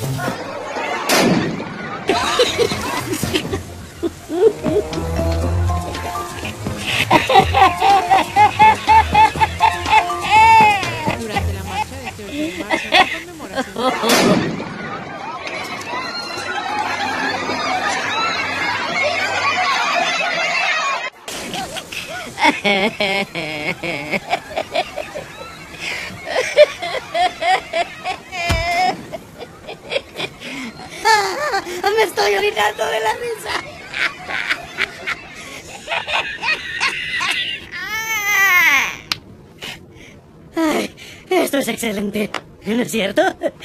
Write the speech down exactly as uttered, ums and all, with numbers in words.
Durante la marcha de este ocho de marzo, la conmemoración. Me estoy orinando de la risa. Ay, esto es excelente, ¿no es cierto?